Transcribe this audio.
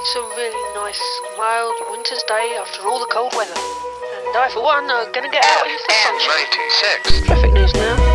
It's a really nice, mild winter's day after all the cold weather. And I, for one, are going to get out into the sunshine. FM96. Traffic news now.